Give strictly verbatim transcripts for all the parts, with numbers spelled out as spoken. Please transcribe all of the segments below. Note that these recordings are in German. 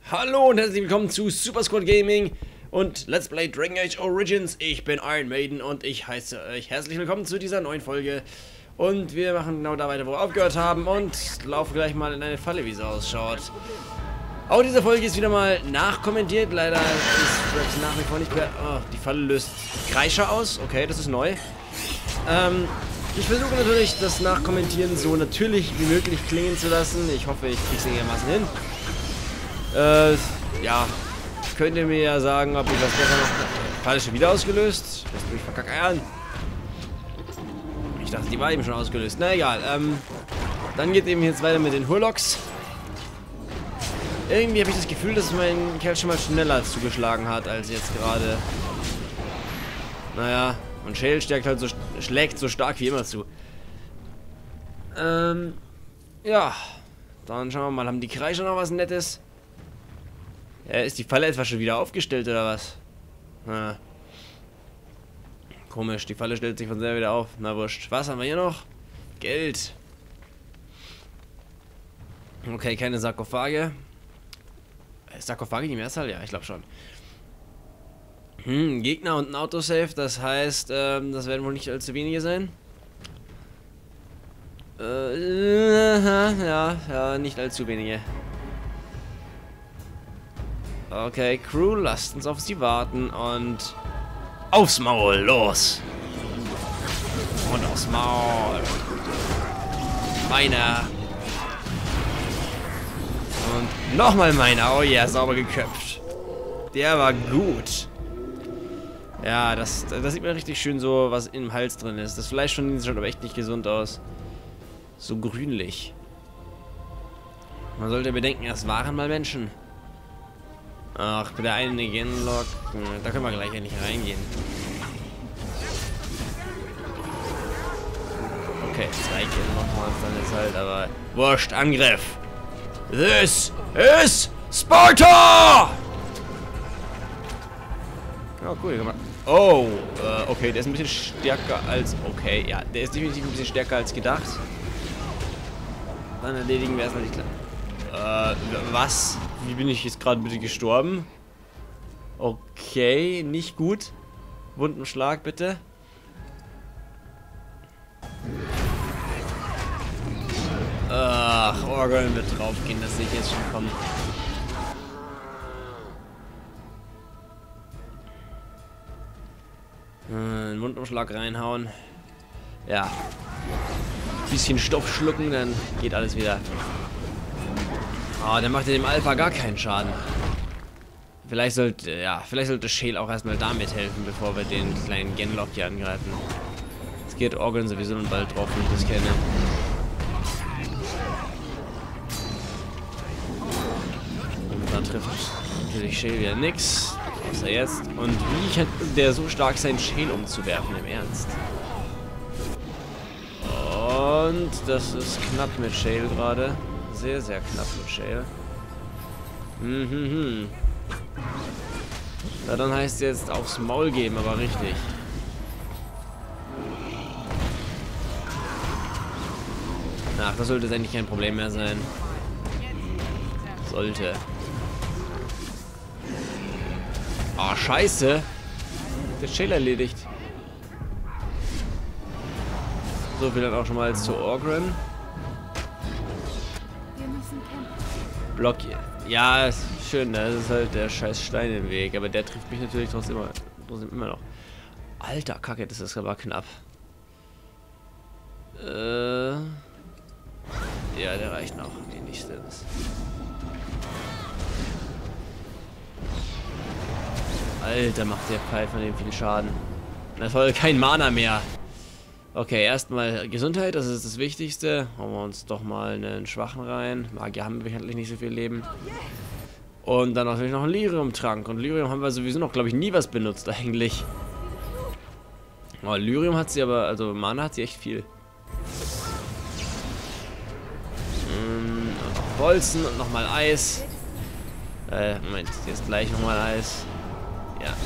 Hallo und herzlich willkommen zu Super Squad Gaming und Let's Play Dragon Age Origins. Ich bin Iron Maiden und ich heiße euch herzlich willkommen zu dieser neuen Folge. Und wir machen genau da weiter, wo wir aufgehört haben und laufen gleich mal in eine Falle, wie sie ausschaut. Auch diese Folge ist wieder mal nachkommentiert. Leider ist Fraps nach wie vor nicht mehr... Oh, die Falle löst Kreischer aus. Okay, das ist neu. Ähm... Ich versuche natürlich, das Nachkommentieren so natürlich wie möglich klingen zu lassen. Ich hoffe, ich kriege es einigermaßen hin. Äh, ja. Könnt ihr mir ja sagen, ob ich das besser noch... Falle schon wieder ausgelöst? Lässt mich verkackern. Ich dachte, die war eben schon ausgelöst. Na egal. Ähm, dann geht eben jetzt weiter mit den Hurlocs. Irgendwie habe ich das Gefühl, dass mein Kerl schon mal schneller zugeschlagen hat, als jetzt gerade. Naja. Und Shale stärkt halt so, schlägt so stark wie immer zu. Ähm, ja. Dann schauen wir mal, haben die Kreischer noch was Nettes? Ja, ist die Falle etwa schon wieder aufgestellt oder was? Na. Komisch, die Falle stellt sich von selber wieder auf. Na wurscht. Was haben wir hier noch? Geld. Okay, keine Sarkophage. Sarkophage die Mehrzahl? Ja, ich glaube schon. Hm, Gegner und ein Autosave, das heißt, ähm, das werden wohl nicht allzu wenige sein. Äh, ja, ja, nicht allzu wenige. Okay, Crew, lasst uns auf sie warten und aufs Maul, los! Und aufs Maul! Meiner! Und nochmal meiner, oh ja, sauber geköpft. Der war gut. Ja, das, das sieht mir richtig schön so, was im Hals drin ist. Das Fleisch von schaut aber echt nicht gesund aus. So grünlich. Man sollte bedenken, es waren mal Menschen. Ach, bei der einen Genlock. Da können wir gleich ja nicht reingehen. Okay, zwei Genlock dann ist halt, aber... Wurscht, Angriff! This is Sparta! Oh, cool, gemacht. Oh, äh, okay, der ist ein bisschen stärker als... Okay, ja, der ist definitiv ein bisschen stärker als gedacht. Dann erledigen wir erstmal die Kleine. Äh, was? Wie bin ich jetzt gerade bitte gestorben? Okay, nicht gut. Wundenschlag, bitte. Ach, Orgeln wird draufgehen, das sehe ich jetzt schon kommen. Einen Wundumschlag reinhauen. Ja. Bisschen Stoff schlucken, dann geht alles wieder. Ah, oh, der macht ja dem Alpha gar keinen Schaden. Vielleicht sollte, ja, vielleicht sollte Shale auch erstmal damit helfen, bevor wir den kleinen Genlock hier angreifen. Es geht Orgeln sowieso nun bald drauf, wenn ich das kenne. Und dann trifft natürlich Shale wieder nix. Außer jetzt. Und wie kann der so stark sein, Shale umzuwerfen, im Ernst? Und das ist knapp mit Shale gerade. Sehr, sehr knapp mit Shale. Mhm. Ja, dann heißt es jetzt aufs Maul geben, aber richtig. Ach, das sollte eigentlich kein Problem mehr sein. Sollte. Ah, oh, scheiße. Der Shale erledigt. So viel dann auch schon mal zu Orgren. Block. Ja, ist schön, das ist halt der scheiß Stein im Weg, aber der trifft mich natürlich trotzdem immer, trotzdem immer noch. Alter Kacke, das ist aber knapp. Äh. Ja, der reicht noch. Wenigstens. Alter, macht der Pfeil von dem viel Schaden. Na toll, kein Mana mehr. Okay, erstmal Gesundheit, das ist das Wichtigste. Hauen wir uns doch mal einen Schwachen rein. Magier haben wir bekanntlich nicht so viel Leben. Und dann natürlich noch einen Lyrium-Trank. Und Lyrium haben wir sowieso noch, glaube ich, nie was benutzt eigentlich. Oh, Lyrium hat sie aber, also Mana hat sie echt viel. Mm, noch Bolzen und nochmal Eis. Äh, Moment, jetzt gleich nochmal Eis. Ja, ja.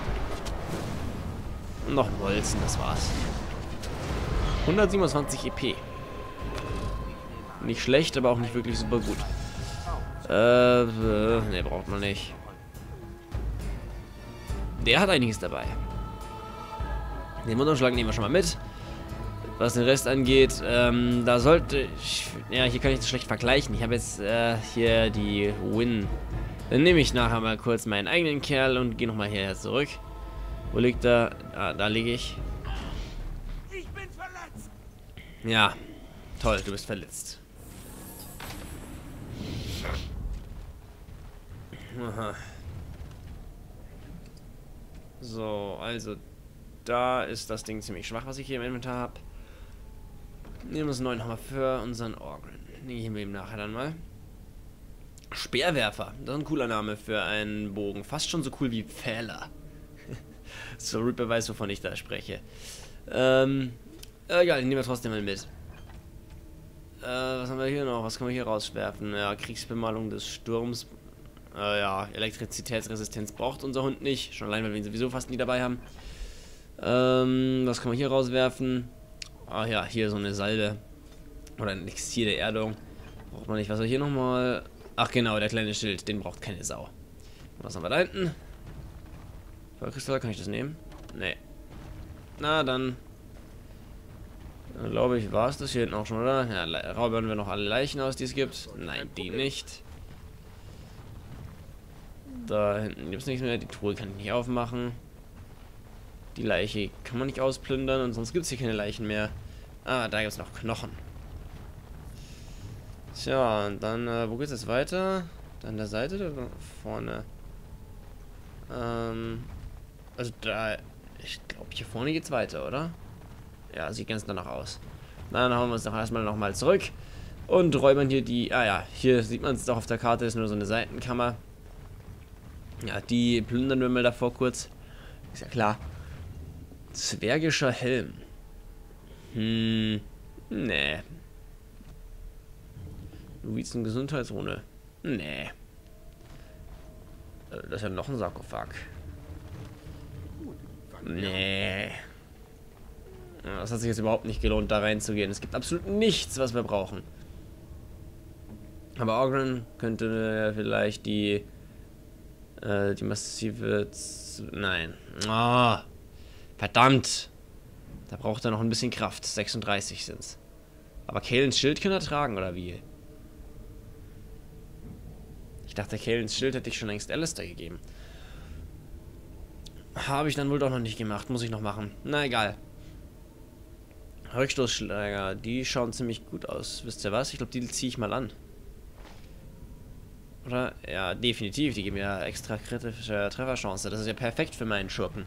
Und noch Bolzen, das war's. hundertsiebenundzwanzig E P. Nicht schlecht, aber auch nicht wirklich super gut. Äh, äh Ne, braucht man nicht. Der hat einiges dabei. Den Wunderschlag nehmen wir schon mal mit. Was den Rest angeht, ähm, da sollte ich... Ja, hier kann ich das schlecht vergleichen. Ich habe jetzt äh, hier die Win. Dann nehme ich nachher mal kurz meinen eigenen Kerl und gehe nochmal hierher zurück. Wo liegt er? Ah, da liege ich. Ich bin verletzt. Ja, toll, du bist verletzt. Aha. So, also da ist das Ding ziemlich schwach, was ich hier im Inventar habe. Nehmen wir uns einen neuen Hammer für unseren Orgren. Nehmen wir ihm nachher dann mal. Speerwerfer, das ist ein cooler Name für einen Bogen. Fast schon so cool wie Pfähler. So, Ripper weiß, wovon ich da spreche. Ähm, egal, nehmen wir trotzdem mal mit. Äh, was haben wir hier noch? Was können wir hier rauswerfen? Ja, Kriegsbemalung des Sturms. Äh, ja, Elektrizitätsresistenz braucht unser Hund nicht. Schon allein, weil wir ihn sowieso fast nie dabei haben. Ähm, was kann man hier rauswerfen? Ah ja, hier so eine Salbe. Oder ein Elixier der Erdung. Braucht man nicht. Was haben wir hier nochmal? Ach genau, der kleine Schild. Den braucht keine Sau. Und was haben wir da hinten? Feuerkristall, kann ich das nehmen? Nee. Na dann. Dann glaube ich, war es das hier hinten auch schon, oder? Ja, raubern wir noch alle Leichen aus, die es gibt. Nein, die nicht. Da hinten gibt es nichts mehr. Die Truhe kann ich nicht aufmachen. Die Leiche kann man nicht ausplündern und sonst gibt es hier keine Leichen mehr. Ah, da gibt es noch Knochen. Tja, und dann, äh, wo geht es jetzt weiter? Da an der Seite oder vorne? Ähm, also da, ich glaube hier vorne geht es weiter, oder? Ja, sieht ganz danach aus. Dann hauen wir uns doch erstmal nochmal zurück und räubern hier die, ah ja, hier sieht man es doch auf der Karte, ist nur so eine Seitenkammer. Ja, die plündern wir mal davor kurz. Ist ja klar. Zwergischer Helm. Hm. Nee. Novizen Gesundheitsrune. Nee. Das ist ja noch ein Sarkophag. Nee. Das hat sich jetzt überhaupt nicht gelohnt, da reinzugehen. Es gibt absolut nichts, was wir brauchen. Aber Orgren könnte vielleicht die äh, die massive Z Nein. Oh, verdammt. Da braucht er noch ein bisschen Kraft. sechsunddreißig sind's. Aber Kalens Schild kann er tragen, oder wie? Ich dachte, Kalens Schild hätte ich schon längst Alistair gegeben. Habe ich dann wohl doch noch nicht gemacht. Muss ich noch machen. Na egal. Rückstoßschläger, die schauen ziemlich gut aus. Wisst ihr was? Ich glaube, die ziehe ich mal an. Oder? Ja, definitiv. Die geben ja extra kritische Trefferchance. Das ist ja perfekt für meinen Schurken.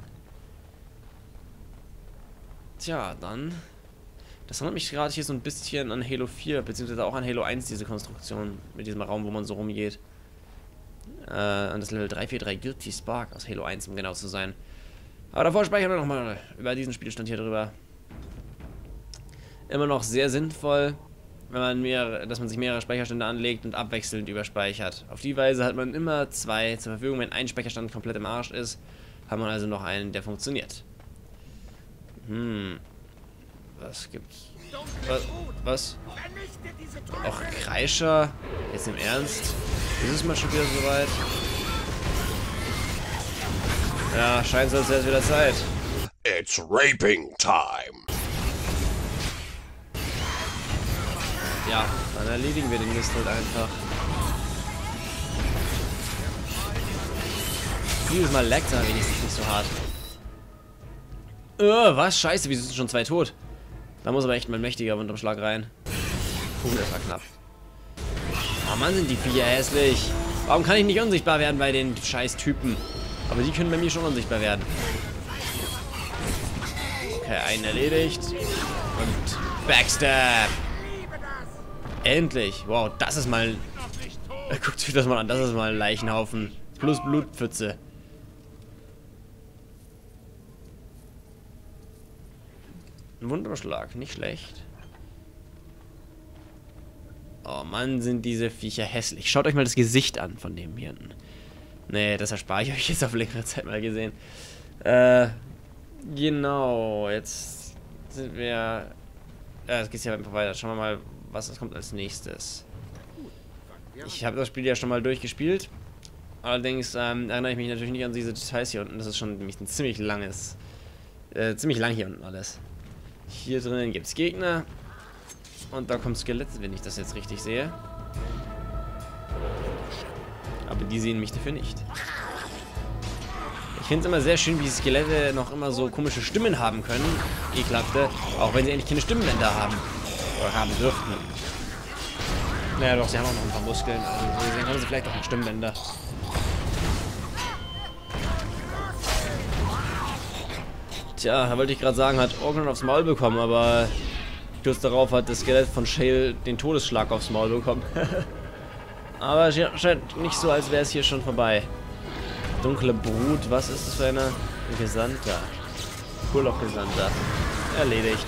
Tja, dann... Das erinnert mich gerade hier so ein bisschen an Halo vier, beziehungsweise auch an Halo eins, diese Konstruktion mit diesem Raum, wo man so rumgeht. Äh, an das Level drei vier drei Guilty Spark aus Halo eins, um genau zu sein. Aber davor speichern wir nochmal über diesen Spielstand hier drüber. Immer noch sehr sinnvoll, wenn man mehr, dass man sich mehrere Speicherstände anlegt und abwechselnd überspeichert. Auf die Weise hat man immer zwei zur Verfügung. Wenn ein Speicherstand komplett im Arsch ist, hat man also noch einen, der funktioniert. Hm. Was gibt's? Was? Was? Auch Kreischer? Jetzt im Ernst? Ist es mal schon wieder soweit? Ja, scheint so, als wäre es wieder Zeit. It's raping time. Ja, dann erledigen wir den Mist halt einfach. Dieses Mal leckt er wenigstens nicht so hart. Oh, was? Scheiße, wieso sind schon zwei tot? Da muss aber echt mein mächtiger Wunderschlag rein. Puh, das war knapp. Oh Mann, sind die Viecher hässlich. Warum kann ich nicht unsichtbar werden bei den scheiß Typen? Aber die können bei mir schon unsichtbar werden. Okay, einen erledigt. Und Backstab. Endlich. Wow, das ist mal... Guckt euch das mal an. Das ist mal ein Leichenhaufen. Plus Blutpfütze. Ein Wunderschlag. Nicht schlecht. Oh Mann, sind diese Viecher hässlich. Schaut euch mal das Gesicht an von dem hier. Nee, das erspare ich euch jetzt auf längere Zeit mal gesehen. Äh, genau. Jetzt sind wir... Ja, jetzt geht's ja einfach weiter. Schauen wir mal, was kommt als nächstes. Ich habe das Spiel ja schon mal durchgespielt. Allerdings ähm, erinnere ich mich natürlich nicht an diese Details hier unten. Das ist schon nämlich ein ziemlich langes, äh, ziemlich lang hier unten alles. Hier drinnen gibt es Gegner. Und da kommt Skelette, wenn ich das jetzt richtig sehe. Aber die sehen mich dafür nicht. Ich finde es immer sehr schön, wie Skelette noch immer so komische Stimmen haben können. Ekelhafte. Auch wenn sie eigentlich keine Stimmbänder haben. Oder haben dürften. Naja doch, sie haben auch noch ein paar Muskeln. Also deswegen haben sie vielleicht auch einen Stimmbänder. Tja, da wollte ich gerade sagen, hat Organ aufs Maul bekommen, aber kurz darauf hat das Skelett von Shale den Todesschlag aufs Maul bekommen. Aber es scheint nicht so, als wäre es hier schon vorbei. Dunkle Brut, was ist das für eine? Ein Gesandter. Kurloch-Gesandter. Erledigt.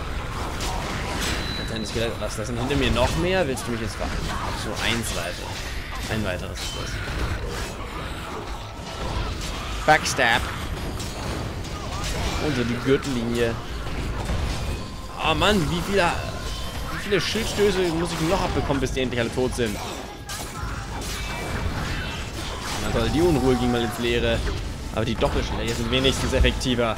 Ein Skelett. Was, das sind hinter mir noch mehr? Willst du mich jetzt verarschen? So, eins weiter. Ein weiteres ist das. Backstab. Unter die Gürtellinie. Oh Mann, wie viele, wie viele Schildstöße muss ich noch abbekommen, bis die endlich alle tot sind? Na toll, die Unruhe ging mal ins Leere. Aber die Doppelschläge sind wenigstens effektiver.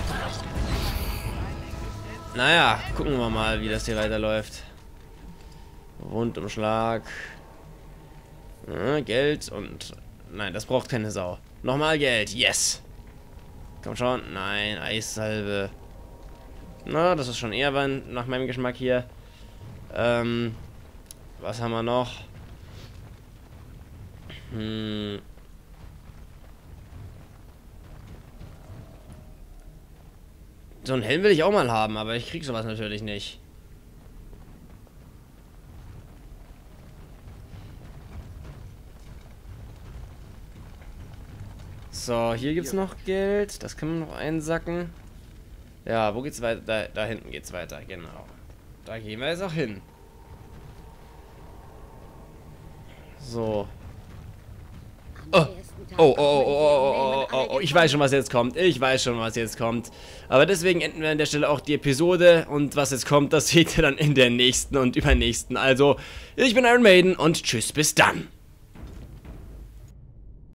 Naja, gucken wir mal, wie das hier weiterläuft. Rundumschlag. Ja, Geld und... Nein, das braucht keine Sau. Nochmal Geld, yes! Komm schon, nein, Eissalbe. Na, das ist schon eher nach meinem Geschmack hier. Ähm, was haben wir noch? Hm... So einen Helm will ich auch mal haben, aber ich krieg sowas natürlich nicht. So, hier gibt's noch Geld. Das können wir noch einsacken. Ja, wo geht's weiter? Da, da hinten geht's weiter, genau. Da gehen wir jetzt auch hin. So. Oh. Oh, oh, oh, oh, oh, oh, oh, ich weiß schon, was jetzt kommt. Ich weiß schon, was jetzt kommt. Aber deswegen enden wir an der Stelle auch die Episode. Und was jetzt kommt, das seht ihr dann in der nächsten und übernächsten. Also, ich bin Iron Maiden und tschüss, bis dann.